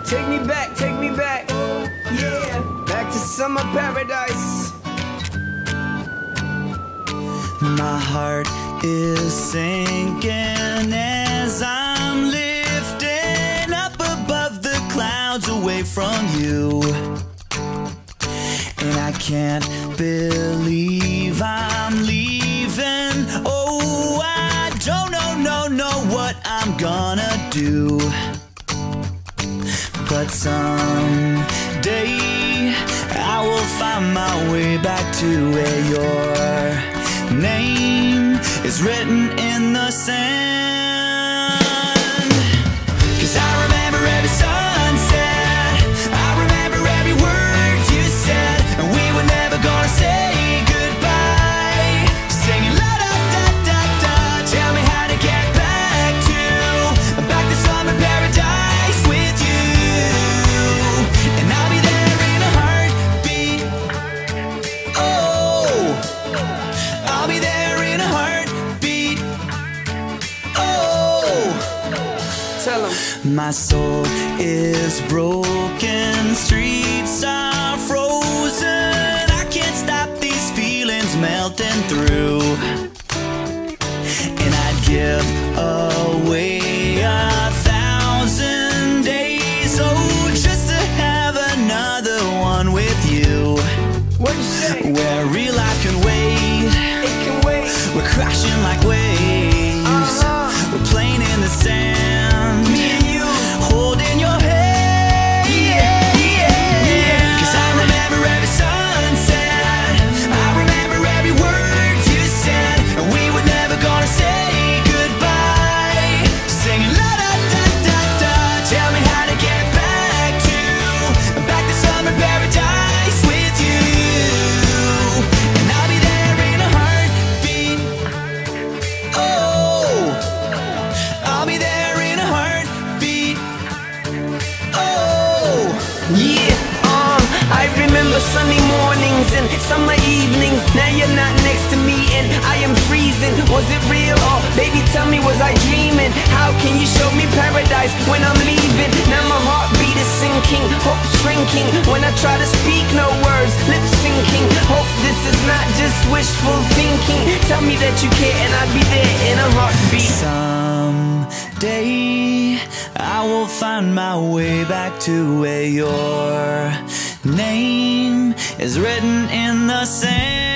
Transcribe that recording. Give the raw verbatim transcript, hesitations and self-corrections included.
Take me back, take me back, yeah, back to summer paradise. My heart is sinking as I'm lifting up above the clouds away from you. And I can't believe I'm leaving. Oh, I don't know, no, know what I'm gonna do. But someday I will find my way back to where your name is written in the sand. 'Cause I remember every sunset, I remember every word you said, and we were never gonna say goodbye. Singing la da da da da, tell me how to get back to, back to summer paradise with you. And I'll be there in a heartbeat. Oh, I'll be there in a heartbeat. Oh, Tell 'em. my soul is broken, streets are frozen. I can't stop these feelings melting through. And I'd give away a thousand days, oh, just to have another one with you. What'd you say? Where real life can wait, It can wait. we're crashing like waves. Uh-huh. We're playing in the sand, Me and you. holding your hand. Yeah, yeah. 'Cause I remember every sunset, I remember every word you said, and we were never gonna say goodbye. Singing la da da da da, tell me how to get back to, back to summer paradise with you. And I'll be there in a heartbeat. Oh, I'll be there in a heartbeat. Oh, Yeah, um, I remember Sunday mornings and summer evenings. Now you're not next to me and I am freezing. Was it real or baby tell me, was I dreaming? How can you show me paradise when I'm leaving? Now my heartbeat is sinking, hope's shrinking. When I try to speak, no words, lip syncing. Hope this is not just wishful thinking. Tell me that you care and I'll be there in a heartbeat. someday I will find my way back to where your name is written in the sand.